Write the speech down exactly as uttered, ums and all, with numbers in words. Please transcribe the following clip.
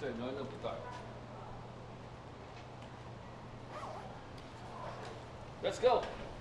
对，牛肉那不断。Let's go.